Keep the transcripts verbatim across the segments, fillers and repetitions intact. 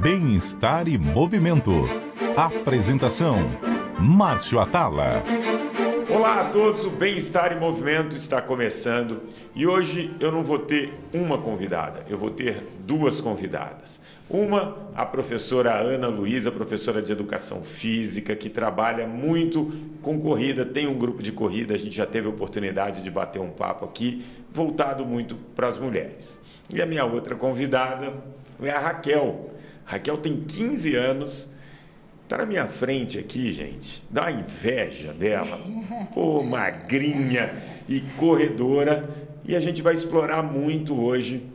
Bem-estar e movimento. Apresentação: Márcio Atala. Olá a todos, o Bem-Estar e Movimento está começando e hoje eu não vou ter uma convidada, eu vou ter duas convidadas. Uma, a professora Ana Luísa, professora de Educação Física, que trabalha muito com corrida, tem um grupo de corrida, a gente já teve a oportunidade de bater um papo aqui, voltado muito para as mulheres. E a minha outra convidada é a Raquel. Raquel tem quinze anos, tá na minha frente aqui, gente, dá uma inveja dela, pô, magrinha e corredora, e a gente vai explorar muito hoje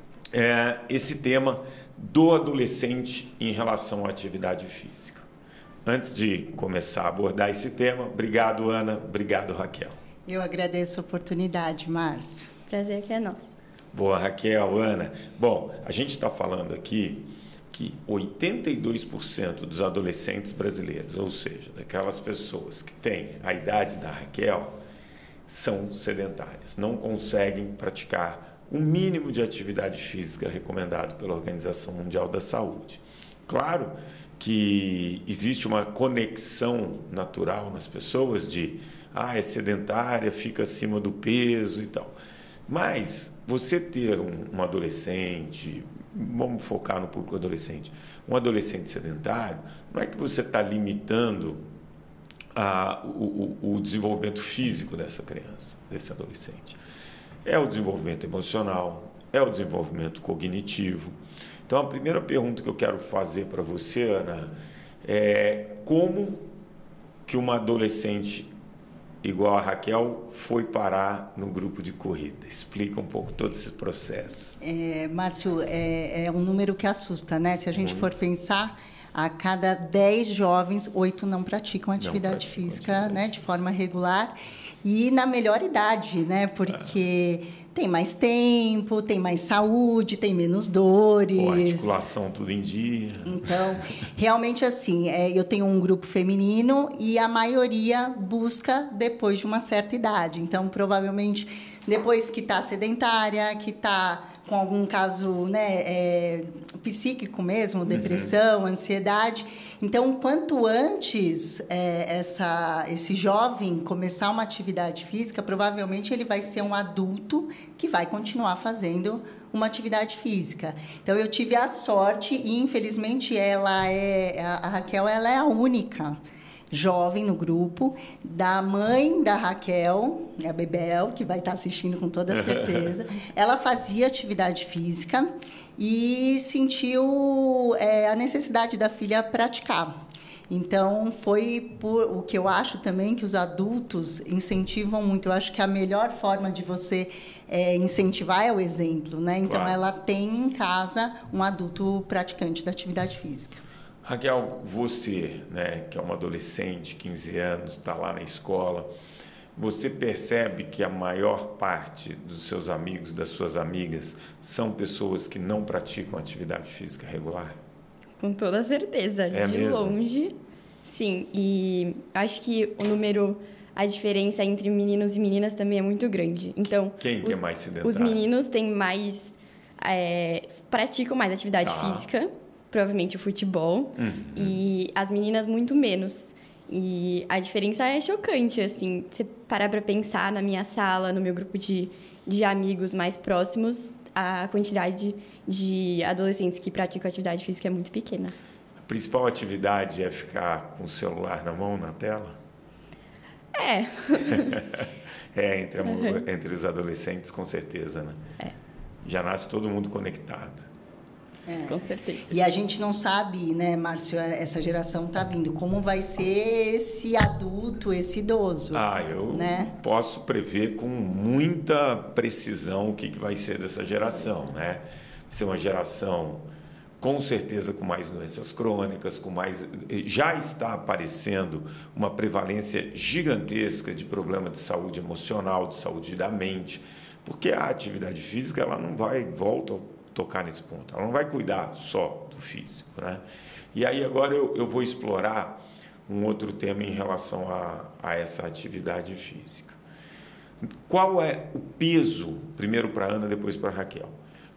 é, esse tema do adolescente em relação à atividade física. Antes de começar a abordar esse tema, obrigado, Ana, obrigado, Raquel. Eu agradeço a oportunidade, Márcio. Prazer que é nosso. Boa, Raquel, Ana. Bom, a gente está falando aqui que oitenta e dois por cento dos adolescentes brasileiros, ou seja, daquelas pessoas que têm a idade da Raquel, são sedentárias, não conseguem praticar o mínimo de atividade física recomendado pela Organização Mundial da Saúde. Claro que existe uma conexão natural nas pessoas de, ah, é sedentária, fica acima do peso e tal. Mas você ter um, um adolescente, vamos focar no público adolescente, um adolescente sedentário, não é que você está limitando a, o, o, o desenvolvimento físico dessa criança, desse adolescente. É o desenvolvimento emocional, é o desenvolvimento cognitivo. Então, a primeira pergunta que eu quero fazer para você, Ana, é como que uma adolescente igual a Raquel foi parar no grupo de corrida? Explica um pouco todo esse processo. É, Márcio, é, é um número que assusta, né? Se a gente Muito. for pensar, a cada dez jovens, oito não praticam atividade praticam física, atividade né, de forma regular. E na melhor idade, né? Porque é. tem mais tempo, tem mais saúde, tem menos dores. Pô, articulação tudo em dia. Então, realmente assim, é, eu tenho um grupo feminino e a maioria busca depois de uma certa idade. Então, provavelmente, depois que está sedentária, que está com algum caso, né, é, psíquico mesmo, depressão, uhum. ansiedade. Então, quanto antes é, essa, esse jovem começar uma atividade física, provavelmente ele vai ser um adulto que vai continuar fazendo uma atividade física. Então, eu tive a sorte e, infelizmente, ela é, a Raquel ela é a única jovem no grupo, da mãe da Raquel, a Bebel, que vai estar assistindo com toda certeza. Ela fazia atividade física e sentiu é, a necessidade da filha praticar. Então, foi por, o que eu acho também que os adultos incentivam muito. Eu acho que a melhor forma de você é, incentivar é o exemplo, né? Então, claro. Ela tem em casa um adulto praticante da atividade física. Raquel, você, né, que é uma adolescente, quinze anos, está lá na escola, você percebe que a maior parte dos seus amigos, das suas amigas, são pessoas que não praticam atividade física regular? Com toda certeza, é de mesmo? longe, sim. E acho que o número, a diferença entre meninos e meninas também é muito grande. Então, quem os, que é mais sedentário? Os meninos têm mais, é, praticam mais atividade tá. física, provavelmente o futebol, uhum. e as meninas muito menos. E a diferença é chocante, assim, você parar para pensar na minha sala, no meu grupo de, de amigos mais próximos, a quantidade de adolescentes que praticam atividade física é muito pequena. A principal atividade é ficar com o celular na mão, na tela? É. é, entre, a, uhum. entre os adolescentes, com certeza, né? É. Já nasce todo mundo conectado. É. Com certeza. E a gente não sabe, né, Márcio, essa geração está vindo, como vai ser esse adulto, esse idoso. Ah, eu né? posso prever com muita precisão o que, que vai ser dessa geração, né? Vai ser uma geração, com certeza, com mais doenças crônicas, com mais... Já está aparecendo uma prevalência gigantesca de problema de saúde emocional, de saúde da mente, porque a atividade física, ela não vai, volta tocar nesse ponto. Ela não vai cuidar só do físico, né? E aí agora eu, eu vou explorar um outro tema em relação a, a essa atividade física. Qual é o peso, primeiro para a Ana, depois para a Raquel,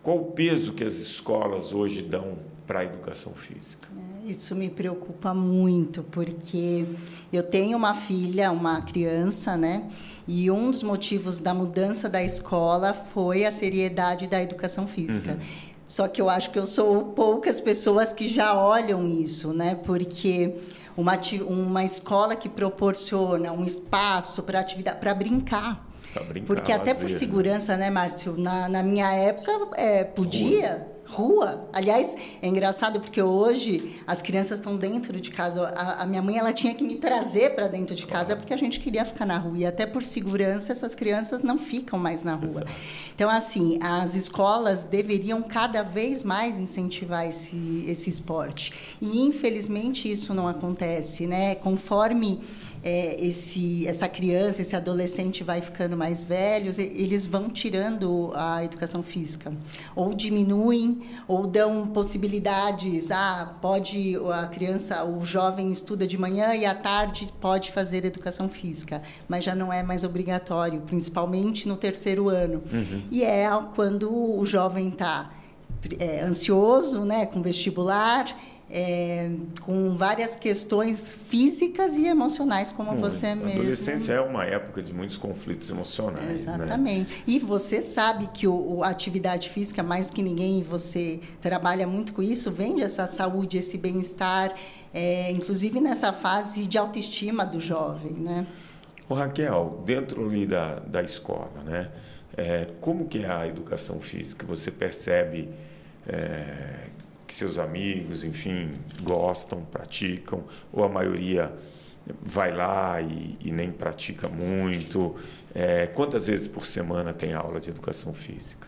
qual o peso que as escolas hoje dão para a educação física? Isso me preocupa muito, porque eu tenho uma filha, uma criança, né? E um dos motivos da mudança da escola foi a seriedade da educação física. Uhum. Só que eu acho que eu sou poucas pessoas que já olham isso, né? Porque uma, uma escola que proporciona um espaço para atividade, para brincar. Pra brincar, porque até lazer, por segurança, né, Márcio? Na, na minha época, é, podia... Rua. Rua. Aliás, é engraçado porque hoje as crianças estão dentro de casa. A, a minha mãe ela tinha que me trazer para dentro de casa porque a gente queria ficar na rua. E até por segurança, essas crianças não ficam mais na rua. Exato. Então, assim, as escolas deveriam cada vez mais incentivar esse, esse esporte. E, infelizmente, isso não acontece, né? Conforme... É, esse, essa criança, esse adolescente vai ficando mais velhos, eles vão tirando a educação física. Ou diminuem, ou dão possibilidades. Ah, pode a criança, o jovem estuda de manhã e à tarde pode fazer educação física, mas já não é mais obrigatório, principalmente no terceiro ano. Uhum. E é quando o jovem está é, ansioso, né, com vestibular, É, com várias questões físicas e emocionais, como Muito. você mesmo... A adolescência é uma época de muitos conflitos emocionais. Exatamente. Né? E você sabe que o, a atividade física, mais do que ninguém, você trabalha muito com isso, vende essa saúde, esse bem-estar, é, inclusive nessa fase de autoestima do jovem, né? Ô, Raquel, dentro ali da, da escola, né? É, como que é a educação física? Você percebe... É, que seus amigos, enfim, gostam, praticam, ou a maioria vai lá e, e nem pratica muito? É, quantas vezes por semana tem aula de educação física?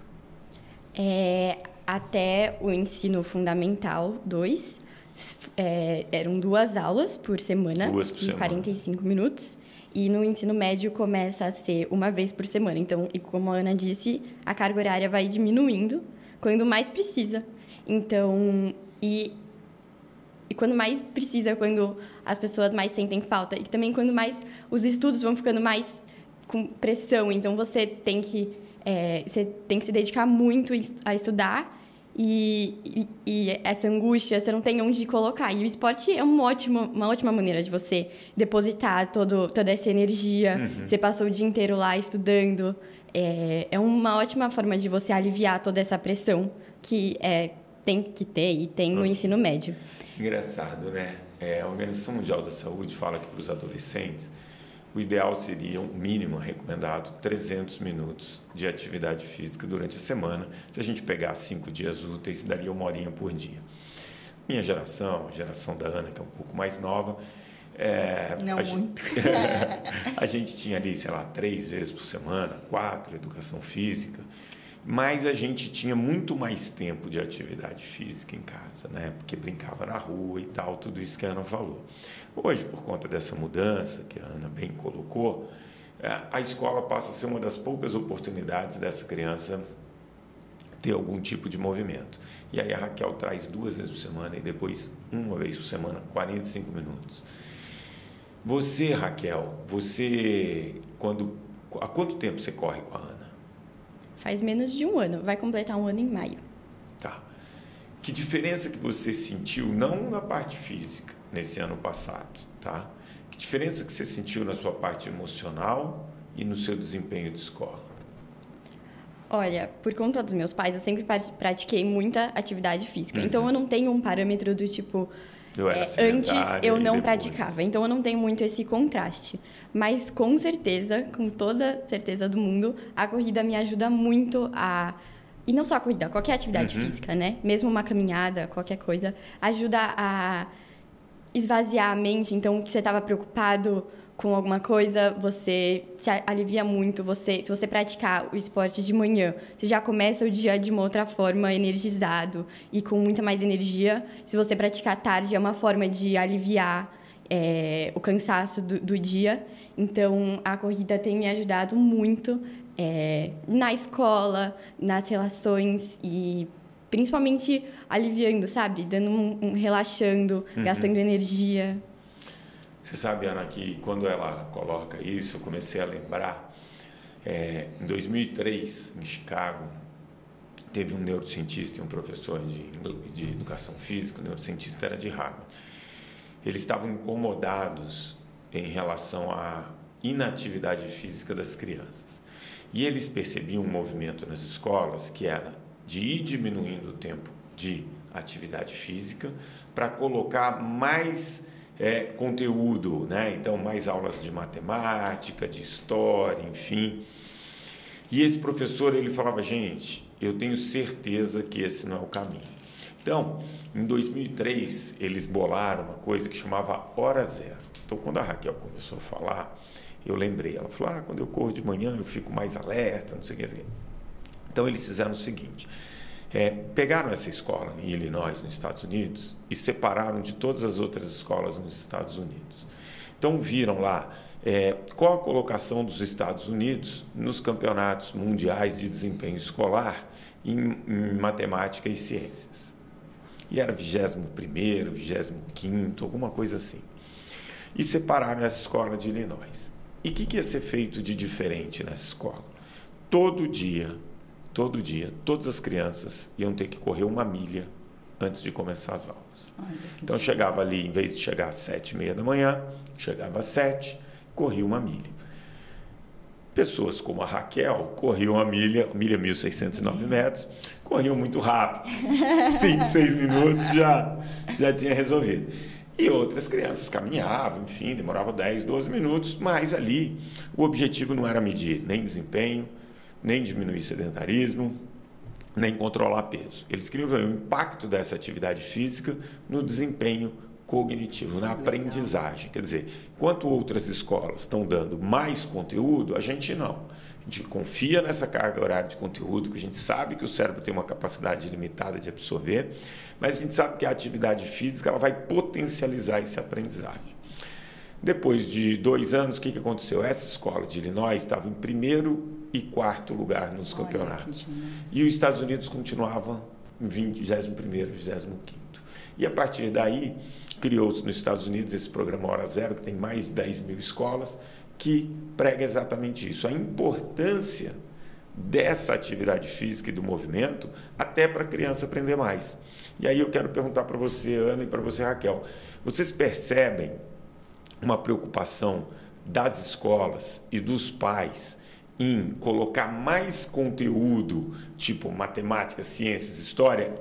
É, até o ensino fundamental dois, é, eram duas aulas por semana, duas por de semana. quarenta e cinco minutos. E no ensino médio começa a ser uma vez por semana. Então, e como a Ana disse, a carga horária vai diminuindo quando mais precisa. Então, e, e quando mais precisa, quando as pessoas mais sentem falta. E também quando mais os estudos vão ficando mais com pressão. Então, você tem que, é, você tem que se dedicar muito a estudar. E, e, e essa angústia, você não tem onde colocar. E o esporte é uma ótima, uma ótima maneira de você depositar todo, toda essa energia. Uhum. Você passou o dia inteiro lá estudando. É, é uma ótima forma de você aliviar toda essa pressão que é... tem que ter e tem no ensino médio. Engraçado, né? É, a Organização Mundial da Saúde fala que para os adolescentes o ideal seria um mínimo recomendado trezentos minutos de atividade física durante a semana. Se a gente pegar cinco dias úteis, daria uma horinha por dia. Minha geração, a geração da Ana, que é um pouco mais nova, é, não a muito. Gente, a gente tinha ali, sei lá, três vezes por semana, quatro, educação física. Mas a gente tinha muito mais tempo de atividade física em casa, né? Porque brincava na rua e tal, tudo isso que a Ana falou. Hoje, por conta dessa mudança que a Ana bem colocou, a escola passa a ser uma das poucas oportunidades dessa criança ter algum tipo de movimento. E aí a Raquel traz duas vezes por semana e depois uma vez por semana, quarenta e cinco minutos. Você, Raquel, você, quando, há quanto tempo você corre com a Ana? Faz menos de um ano. Vai completar um ano em maio. Tá. Que diferença que você sentiu, não na parte física, nesse ano passado, tá? Que diferença que você sentiu na sua parte emocional e no seu desempenho de escola? Olha, por conta dos meus pais, eu sempre pratiquei muita atividade física. Uhum. Então, eu não tenho um parâmetro do tipo... Eu era é, antes eu não depois. praticava. Então, eu não tenho muito esse contraste. Mas, com certeza, com toda certeza do mundo, a corrida me ajuda muito a... E não só a corrida, qualquer atividade uhum. física, né? Mesmo uma caminhada, qualquer coisa, ajuda a esvaziar a mente. Então, que você estava preocupado com alguma coisa, você se alivia muito. Você, se você praticar o esporte de manhã, você já começa o dia de uma outra forma, energizado e com muita mais energia. Se você praticar à tarde, é uma forma de aliviar é, o cansaço do, do dia. Então, a corrida tem me ajudado muito é, na escola, nas relações e principalmente aliviando, sabe? Dando um, um relaxando, uhum. gastando energia. Você sabe, Ana, que quando ela coloca isso, eu comecei a lembrar, é, em dois mil e três, em Chicago, teve um neurocientista e um professor de, de educação física, o neurocientista era de Harvard. Eles estavam incomodados em relação à inatividade física das crianças. E eles percebiam um movimento nas escolas que era de ir diminuindo o tempo de atividade física para colocar mais é, conteúdo, né? Então, mais aulas de matemática, de história, enfim. E esse professor, ele falava, gente, eu tenho certeza que esse não é o caminho. Então, em dois mil e três, eles bolaram uma coisa que chamava Hora Zero. Então, quando a Raquel começou a falar, eu lembrei. Ela falou, ah, quando eu corro de manhã, eu fico mais alerta, não sei o que. Então, eles fizeram o seguinte, é, pegaram essa escola em Illinois, nos Estados Unidos, e separaram de todas as outras escolas nos Estados Unidos. Então, viram lá é, qual a colocação dos Estados Unidos nos campeonatos mundiais de desempenho escolar em, em matemática e ciências. E era vigésimo primeiro, vigésimo quinto, alguma coisa assim. E separaram essa escola de Illinois. E o que, que ia ser feito de diferente nessa escola? Todo dia, todo dia, todas as crianças iam ter que correr uma milha antes de começar as aulas. Então, chegava ali, em vez de chegar às sete e meia da manhã, chegava às sete, corria uma milha. Pessoas como a Raquel corriam a milha, milha mil seiscentos e nove metros, corriam muito rápido. Cinco, seis minutos já, já tinha resolvido. E outras crianças caminhavam, enfim, demoravam dez, doze minutos, mas ali o objetivo não era medir nem desempenho, nem diminuir sedentarismo, nem controlar peso. Eles queriam ver o impacto dessa atividade física no desempenho cognitivo, na aprendizagem. Quer dizer, enquanto outras escolas estão dando mais conteúdo, a gente não. A gente confia nessa carga horária de conteúdo, que a gente sabe que o cérebro tem uma capacidade limitada de absorver, mas a gente sabe que a atividade física ela vai potencializar essa aprendizagem. Depois de dois anos, o que, que aconteceu? Essa escola de Illinois estava em primeiro e quarto lugar nos Olha, campeonatos. E os Estados Unidos continuavam em vigésimo primeiro, vigésimo quinto. E a partir daí, criou-se nos Estados Unidos esse programa Hora Zero, que tem mais de dez mil escolas, que prega exatamente isso, a importância dessa atividade física e do movimento até para a criança aprender mais. E aí eu quero perguntar para você, Ana, e para você, Raquel, vocês percebem uma preocupação das escolas e dos pais em colocar mais conteúdo, tipo matemática, ciências, história,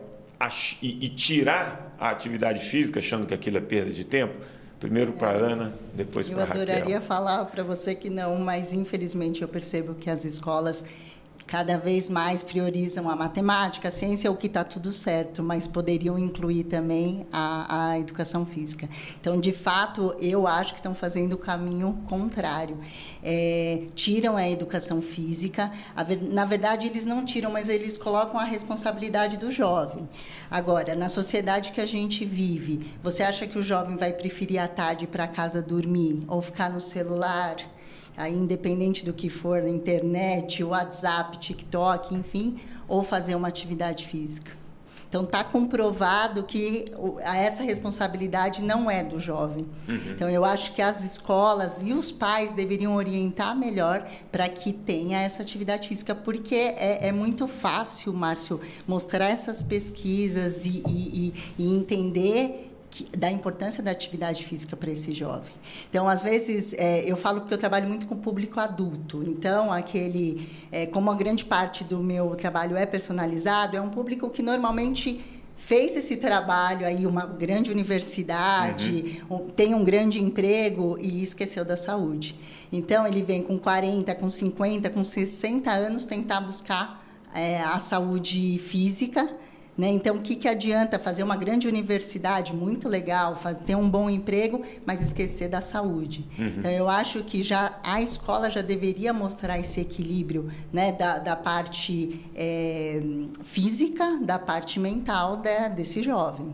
e, e tirar a atividade física, achando que aquilo é perda de tempo? Primeiro para a Ana, depois para a Raquel. Eu adoraria falar para você que não, mas infelizmente eu percebo que as escolas cada vez mais priorizam a matemática, a ciência, o que está tudo certo, mas poderiam incluir também a, a educação física. Então, de fato, eu acho que estão fazendo o caminho contrário. É, tiram a educação física, a ver, na verdade, eles não tiram, mas eles colocam a responsabilidade do jovem. Agora, na sociedade que a gente vive, você acha que o jovem vai preferir à tarde ir para casa dormir ou ficar no celular? Aí, independente do que for, na internet, WhatsApp, TikTok, enfim, ou fazer uma atividade física. Então, está comprovado que essa responsabilidade não é do jovem. Uhum. Então, eu acho que as escolas e os pais deveriam orientar melhor para que tenha essa atividade física, porque é, é muito fácil, Márcio, mostrar essas pesquisas e, e, e entender Que, da importância da atividade física para esse jovem. Então, às vezes, é, eu falo porque eu trabalho muito com o público adulto. Então, aquele, é, como a grande parte do meu trabalho é personalizado, é um público que normalmente fez esse trabalho aí, uma grande universidade, uhum. um, tem um grande emprego e esqueceu da saúde. Então, ele vem com quarenta, com cinquenta, com sessenta anos tentar buscar é, a saúde física. Né? Então, o que, que adianta fazer uma grande universidade, muito legal, fazer, ter um bom emprego, mas esquecer da saúde? Uhum. Então, eu acho que já, a escola já deveria mostrar esse equilíbrio, né? da, da parte é, física, da parte mental de, desse jovem.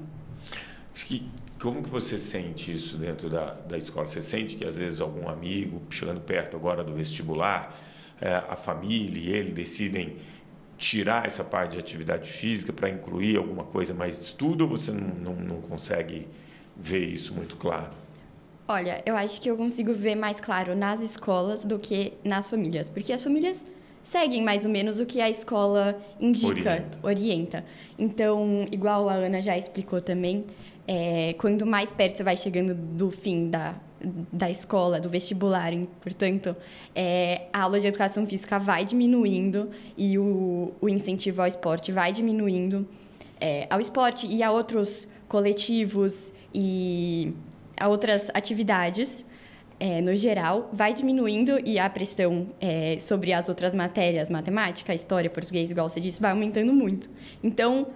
Como que você sente isso dentro da, da escola? Você sente que, às vezes, algum amigo, chegando perto agora do vestibular, é, a família e ele decidem tirar essa parte de atividade física para incluir alguma coisa mais de estudo, ou você não, não, não consegue ver isso muito claro? Olha, eu acho que eu consigo ver mais claro nas escolas do que nas famílias, porque as famílias seguem mais ou menos o que a escola indica, Orienta. orienta. Então, igual a Ana já explicou também, é, quando mais perto você vai chegando do fim da, da escola, do vestibular, portanto, é, a aula de educação física vai diminuindo e o, o incentivo ao esporte vai diminuindo, é, ao esporte e a outros coletivos e a outras atividades, é, no geral, vai diminuindo e a pressão é, sobre as outras matérias, matemática, história, português, igual você disse, vai aumentando muito. Então,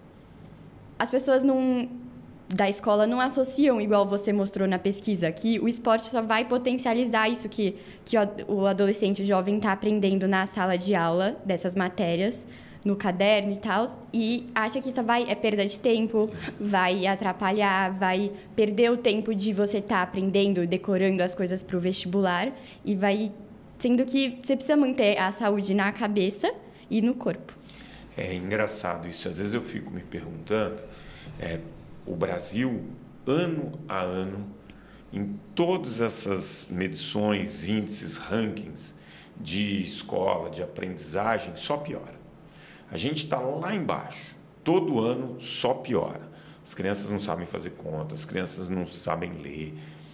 as pessoas não, da escola não associam, igual você mostrou na pesquisa, que o esporte só vai potencializar isso que, que o adolescente jovem está aprendendo na sala de aula, dessas matérias, no caderno e tal, e acha que isso vai, é perda de tempo, vai atrapalhar, vai perder o tempo de você estar tá aprendendo, decorando as coisas para o vestibular, e vai sendo que você precisa manter a saúde na cabeça e no corpo. É engraçado isso. Às vezes eu fico me perguntando, é, o Brasil, ano a ano, em todas essas medições, índices, rankings de escola, de aprendizagem, só piora. A gente está lá embaixo, todo ano só piora. As crianças não sabem fazer conta, as crianças não sabem ler.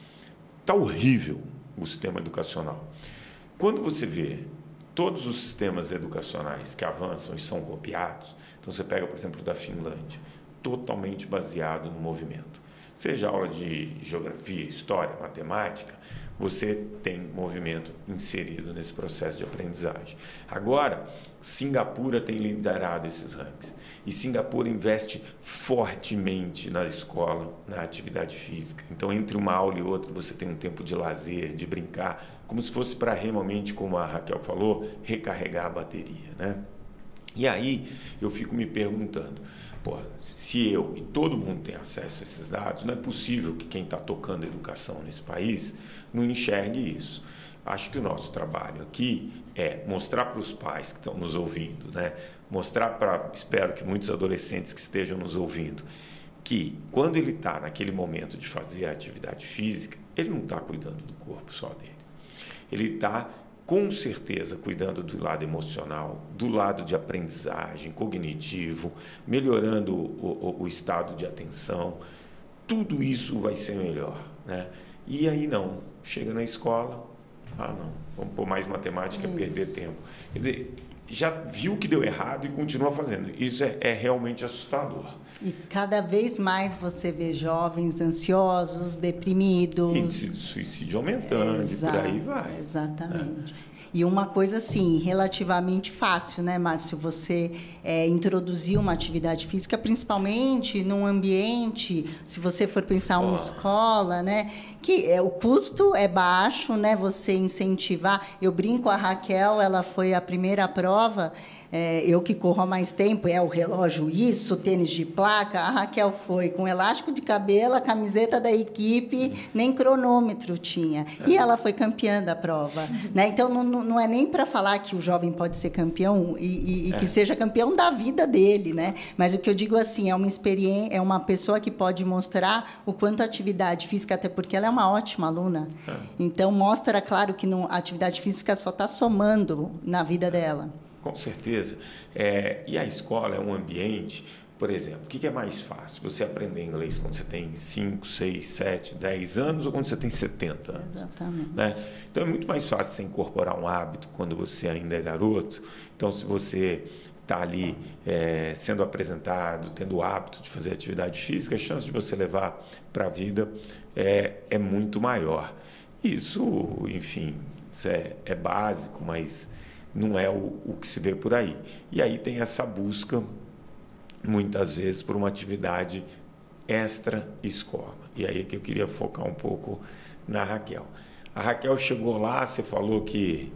Está horrível o sistema educacional. Quando você vê todos os sistemas educacionais que avançam e são copiados, então você pega, por exemplo, da Finlândia, totalmente baseado no movimento. Seja aula de geografia, história, matemática, você tem movimento inserido nesse processo de aprendizagem. Agora, Singapura tem liderado esses rankings. E Singapura investe fortemente na escola, na atividade física. Então, entre uma aula e outra, você tem um tempo de lazer, de brincar, como se fosse para realmente, como a Raquel falou, recarregar a bateria, né? E aí, eu fico me perguntando, pô, se eu e todo mundo tem acesso a esses dados, não é possível que quem está tocando a educação nesse país não enxergue isso. Acho que o nosso trabalho aqui é mostrar para os pais que estão nos ouvindo, né? Mostrar para, espero que muitos adolescentes que estejam nos ouvindo, que quando ele está naquele momento de fazer a atividade física, ele não está cuidando do corpo só dele. Ele está, com certeza, cuidando do lado emocional, do lado de aprendizagem, cognitivo, melhorando o, o, o estado de atenção. Tudo isso vai ser melhor, né? E aí não, chega na escola, ah não, vamos pôr mais matemática, isso. Perder tempo. Quer dizer, já viu que deu errado e continua fazendo. Isso é, é realmente assustador. E cada vez mais você vê jovens ansiosos, deprimidos. Índice de suicídio aumentando, Exato, e por aí vai. Exatamente. É. E uma coisa, assim, relativamente fácil, né, Márcio? Você é, introduzir uma atividade física, principalmente num ambiente, se você for pensar uma oh. escola, né? Que é, o custo é baixo, né? Você incentivar. Eu brinco, a Raquel, ela foi a primeira prova, é, eu que corro há mais tempo, é o relógio isso, tênis de placa. A Raquel foi com elástico de cabelo, a camiseta da equipe, nem cronômetro tinha. E ela foi campeã da prova, né? Então, não, não é nem para falar que o jovem pode ser campeão e, e, e é. que seja campeão da vida dele, né? Mas o que eu digo assim, é uma experiência, é uma pessoa que pode mostrar o quanto a atividade física, até porque ela é uma ótima aluna. É. Então, mostra, claro, que não, a atividade física só está somando na vida dela. Com certeza. É, e a escola é um ambiente, por exemplo, o que é mais fácil? Você aprender inglês quando você tem cinco, seis, sete, dez anos ou quando você tem setenta anos? Exatamente. Né? Então, é muito mais fácil você incorporar um hábito quando você ainda é garoto. Então, se você está ali é, sendo apresentado, tendo o hábito de fazer atividade física, a chance de você levar para a vida é, é muito maior. Isso, enfim, isso é, é básico, mas não é o, o que se vê por aí. E aí tem essa busca, muitas vezes, por uma atividade extra-escola. E aí é que eu queria focar um pouco na Raquel. A Raquel chegou lá, você falou que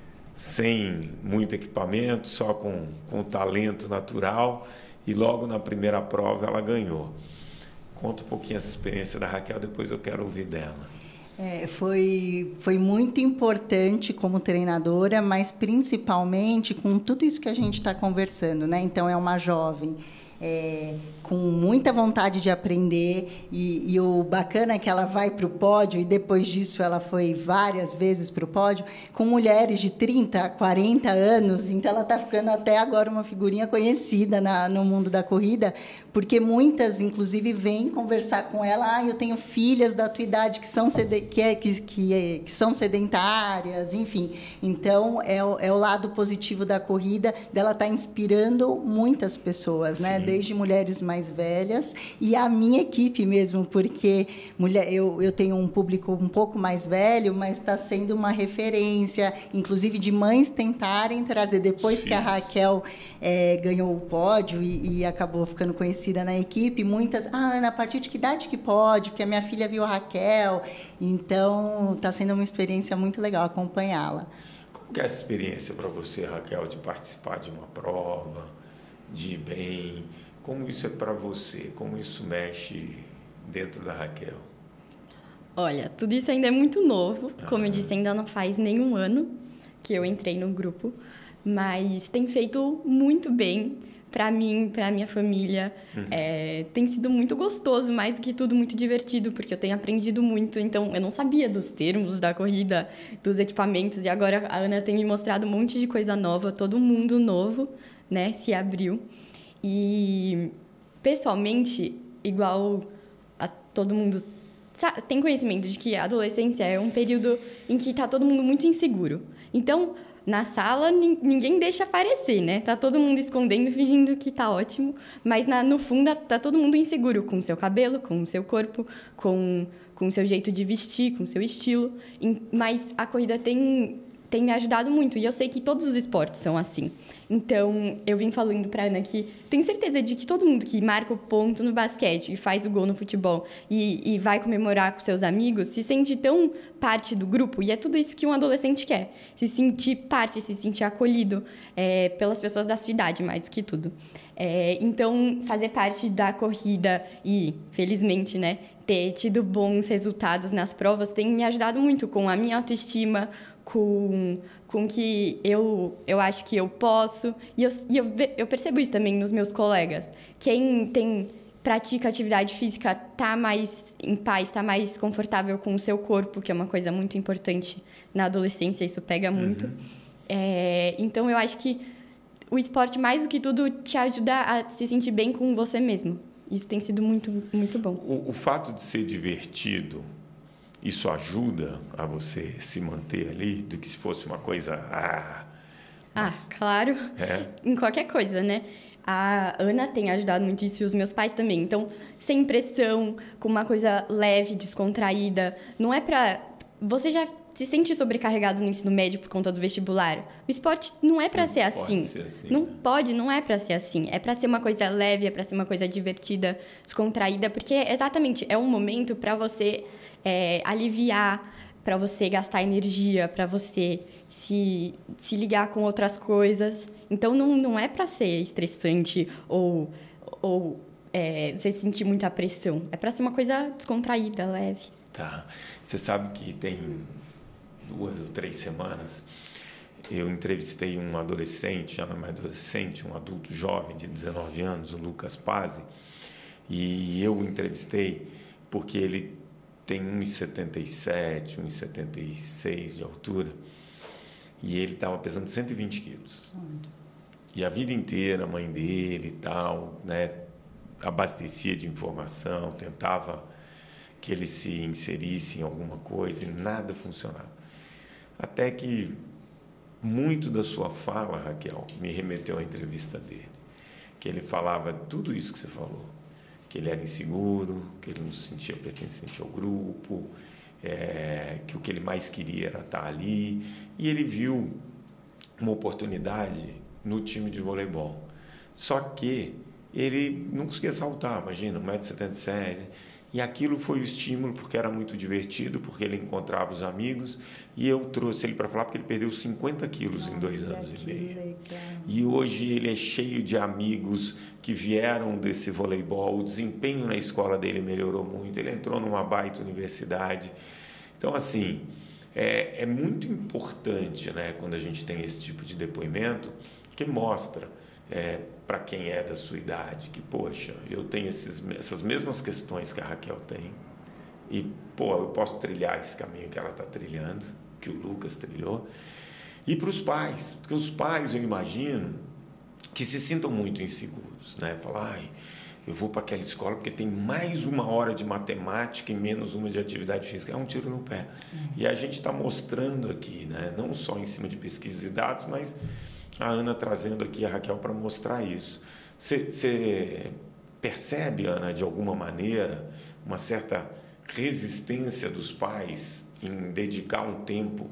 sem muito equipamento, só com, com talento natural, e logo na primeira prova ela ganhou. Conta um pouquinho essa experiência da Raquel, depois eu quero ouvir dela. É, foi, foi muito importante como treinadora, mas principalmente com tudo isso que a gente está conversando, né? Então, é uma jovem é, com muita vontade de aprender, e, e o bacana é que ela vai para o pódio, e depois disso ela foi várias vezes para o pódio, com mulheres de trinta, quarenta anos, então ela está ficando até agora uma figurinha conhecida na, no mundo da corrida, porque muitas, inclusive, vêm conversar com ela, ah, eu tenho filhas da tua idade que são, sed... que é, que, que, é, que são sedentárias, enfim. Então, é o, é o lado positivo da corrida, dela estar tá inspirando muitas pessoas, né? Desde mulheres mais velhas e a minha equipe mesmo, porque mulher, eu, eu tenho um público um pouco mais velho, mas está sendo uma referência, inclusive de mães tentarem trazer, depois Sim. que a Raquel é, ganhou o pódio e, e acabou ficando conhecida na equipe, muitas, ah, Ana, a partir de que idade que pode? Porque a minha filha viu a Raquel, então está sendo uma experiência muito legal acompanhá-la. Como que é essa experiência para você, Raquel, de participar de uma prova, de ir bem? Como isso é para você? Como isso mexe dentro da Raquel? Olha, tudo isso ainda é muito novo. Como ah. eu disse, ainda não faz nenhum ano que eu entrei no grupo, mas tem feito muito bem para mim, para minha família. Uhum. É, tem sido muito gostoso, mais do que tudo, muito divertido, porque eu tenho aprendido muito. Então, eu não sabia dos termos da corrida, dos equipamentos, e agora a Ana tem me mostrado um monte de coisa nova, todo mundo novo, né, se abriu. E, pessoalmente, igual a, todo mundo tem conhecimento de que a adolescência é um período em que está todo mundo muito inseguro. Então, na sala, ninguém deixa aparecer, né? Tá todo mundo escondendo, fingindo que tá ótimo, mas na, no fundo tá todo mundo inseguro com o seu cabelo, com o seu corpo, com, com o seu jeito de vestir, com o seu estilo. Mas a corrida tem, tem me ajudado muito, e eu sei que todos os esportes são assim. Então, eu vim falando pra Ana que tenho certeza de que todo mundo que marca o ponto no basquete e faz o gol no futebol e, e vai comemorar com seus amigos se sente tão parte do grupo, e é tudo isso que um adolescente quer, se sentir parte, se sentir acolhido é, pelas pessoas da sua idade, mais do que tudo. É, então, fazer parte da corrida e, felizmente, né, ter tido bons resultados nas provas tem me ajudado muito com a minha autoestima, com, com que eu, eu acho que eu posso. E, eu, e eu, eu percebo isso também nos meus colegas. Quem tem, pratica atividade física está mais em paz, está mais confortável com o seu corpo, que é uma coisa muito importante na adolescência, isso pega muito. Uhum. É, então, eu acho que o esporte, mais do que tudo, te ajuda a se sentir bem com você mesmo. Isso tem sido muito, muito bom. O, o fato de ser divertido, isso ajuda a você se manter ali, do que se fosse uma coisa... Ah, mas... ah claro. É. Em qualquer coisa, né? A Ana tem ajudado muito isso, e os meus pais também. Então, sem pressão, com uma coisa leve, descontraída. Não é pra... Você já se sente sobrecarregado no ensino médio por conta do vestibular? O esporte não é para ser assim. ser assim. Não né? pode, não é para ser assim. É para ser uma coisa leve, é para ser uma coisa divertida, descontraída, porque exatamente é um momento para você é, aliviar, para você gastar energia, para você se, se ligar com outras coisas. Então, não, não é para ser estressante ou, ou é, você sentir muita pressão. É para ser uma coisa descontraída, leve. Tá. Você sabe que tem duas ou três semanas eu entrevistei um adolescente, já não é mais adolescente, um adulto jovem de dezenove anos, o Lucas Pazzi, e eu o entrevistei porque ele tem um metro e setenta e sete, um metro e setenta e seis de altura, e ele estava pesando cento e vinte quilos. E a vida inteira a mãe dele e tal, né, abastecia de informação, tentava que ele se inserisse em alguma coisa e nada funcionava. Até que muito da sua fala, Raquel, me remeteu à entrevista dele, que ele falava tudo isso que você falou, que ele era inseguro, que ele não se sentia pertencente ao grupo, é, que o que ele mais queria era estar ali, e ele viu uma oportunidade no time de voleibol. Só que ele não conseguia saltar, imagina, um metro e setenta e sete, e aquilo foi o estímulo, porque era muito divertido, porque ele encontrava os amigos, e eu trouxe ele para falar porque ele perdeu cinquenta quilos em dois anos e meio. Legal. E hoje ele é cheio de amigos que vieram desse voleibol, o desempenho na escola dele melhorou muito, ele entrou numa baita universidade. Então, assim, é, é muito importante, né, quando a gente tem esse tipo de depoimento, que mostra... É, para quem é da sua idade, que, poxa, eu tenho esses, essas mesmas questões que a Raquel tem, e, pô, eu posso trilhar esse caminho que ela está trilhando, que o Lucas trilhou, e para os pais, porque os pais, eu imagino, que se sintam muito inseguros, né? Falar, ai, eu vou para aquela escola porque tem mais uma hora de matemática e menos uma de atividade física. É um tiro no pé. Uhum. E a gente está mostrando aqui, né? Não só em cima de pesquisas e dados, mas a Ana trazendo aqui a Raquel para mostrar isso. Você percebe, Ana, de alguma maneira, uma certa resistência dos pais em dedicar um tempo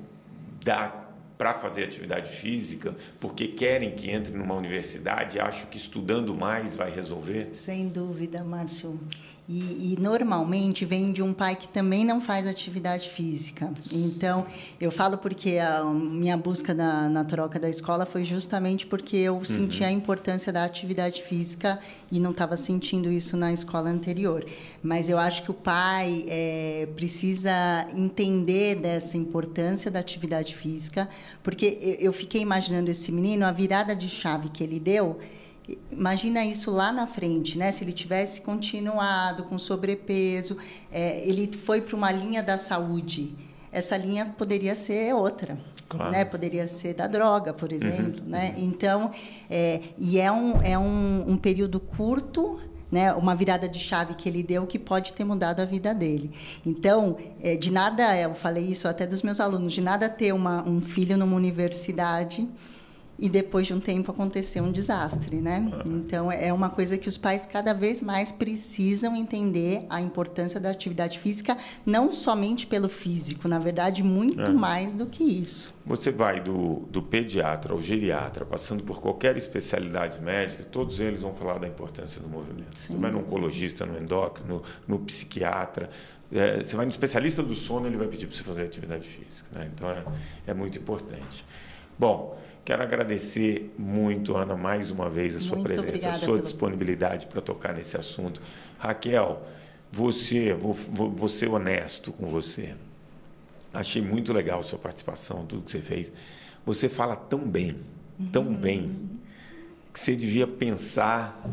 da para fazer atividade física, porque querem que entre numa universidade e acham que estudando mais vai resolver? Sem dúvida, Márcio. E, e normalmente vem de um pai que também não faz atividade física. Então, eu falo porque a minha busca na, na troca da escola foi justamente porque eu uhum. senti a importância da atividade física e não estava sentindo isso na escola anterior. Mas eu acho que o pai é, precisa entender dessa importância da atividade física, porque eu, eu fiquei imaginando esse menino, a virada de chave que ele deu. Imagina isso lá na frente, né? Se ele tivesse continuado com sobrepeso, é, ele foi para uma linha da saúde. Essa linha poderia ser outra, claro. Né? Poderia ser da droga, por exemplo, uhum. né? Então, é, e é um é um, um período curto, né? Uma virada de chave que ele deu que pode ter mudado a vida dele. Então, é, de nada, eu falei isso até dos meus alunos, de nada ter uma, um filho numa universidade e depois de um tempo acontecer um desastre, né? Então, é uma coisa que os pais cada vez mais precisam entender a importância da atividade física, não somente pelo físico, na verdade, muito é. mais do que isso. Você vai do, do pediatra ao geriatra, passando por qualquer especialidade médica, todos eles vão falar da importância do movimento. Sim. Você vai no oncologista, no endócrino, no, no psiquiatra, é, você vai no especialista do sono, ele vai pedir para você fazer atividade física, né? Então, é, é muito importante. Bom, quero agradecer muito, Ana, mais uma vez a sua muito presença, a sua pelo... disponibilidade para tocar nesse assunto. Raquel, você, vou, vou ser honesto com você. Achei muito legal a sua participação, tudo que você fez. Você fala tão bem, tão uhum. bem, que você devia pensar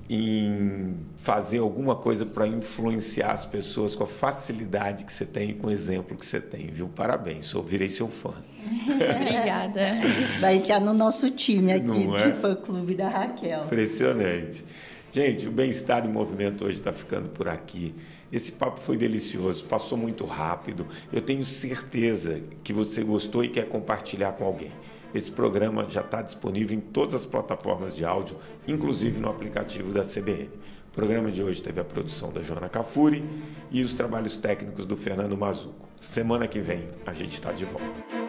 em fazer alguma coisa para influenciar as pessoas com a facilidade que você tem e com o exemplo que você tem, viu? Parabéns, eu virei seu fã. Obrigada. Vai entrar no nosso time aqui Não é? do fã-clube da Raquel. Impressionante. Gente, o Bem-Estar em Movimento hoje está ficando por aqui. Esse papo foi delicioso, passou muito rápido. Eu tenho certeza que você gostou e quer compartilhar com alguém. Esse programa já está disponível em todas as plataformas de áudio, inclusive no aplicativo da C B N. O programa de hoje teve a produção da Joana Cafuri e os trabalhos técnicos do Fernando Mazuco. Semana que vem a gente está de volta.